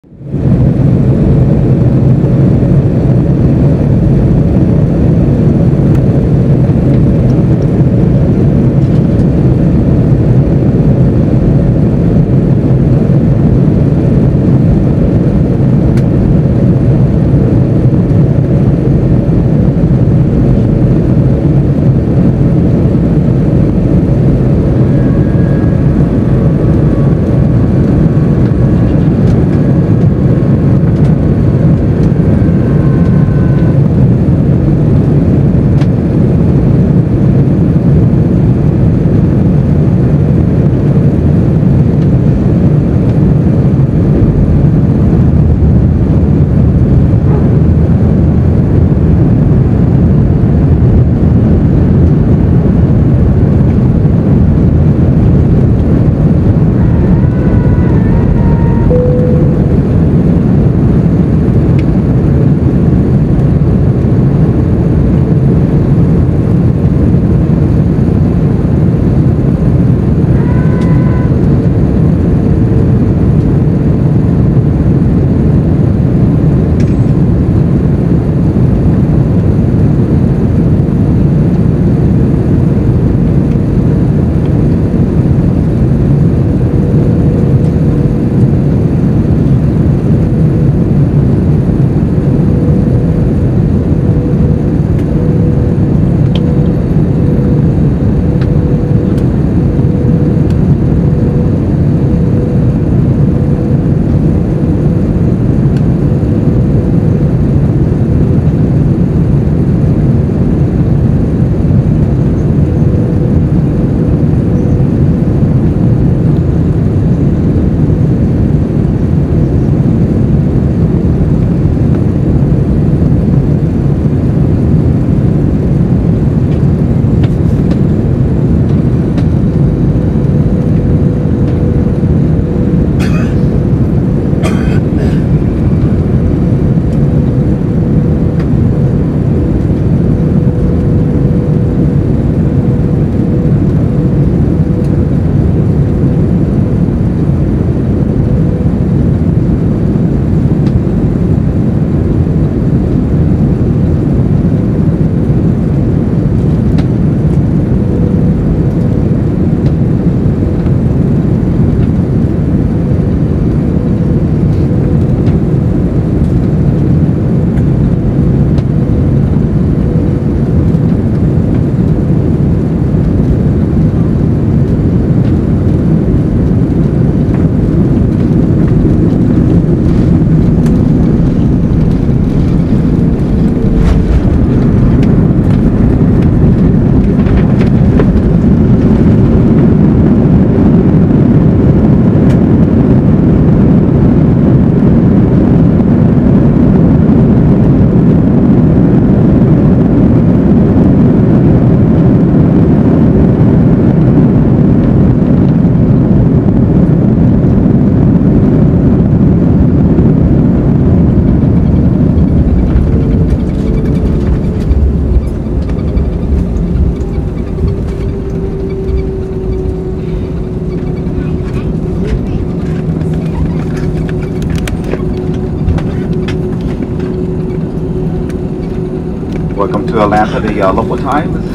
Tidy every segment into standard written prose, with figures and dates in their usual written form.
Welcome to Atlanta. The local time is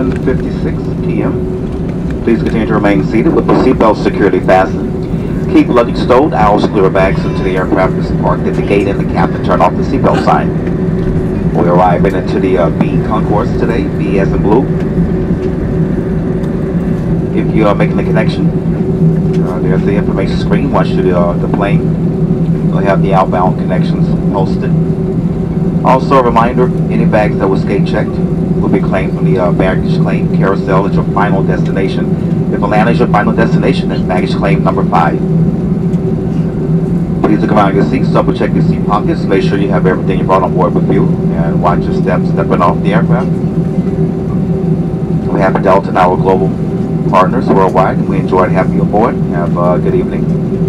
7:56 p.m. Please continue to remain seated with the seatbelt securely fastened. Keep luggage stowed, owls clear bags until the aircraft is parked at the gate and the captain turn off the seatbelt sign. We're arriving into the B concourse today, B as in blue. If you are making the connection, there's the information screen. Once you the plane, we'll have the outbound connections posted. Also a reminder, any bags that were skate checked will be claimed from the baggage claim carousel at your final destination. If Atlanta is your final destination, then baggage claim number 5. Please look around your seats, double check your seat pockets, make sure you have everything you brought on board with you, and watch your steps stepping off the aircraft. We have Delta and our global partners worldwide. We enjoyed having you aboard. Have a good evening.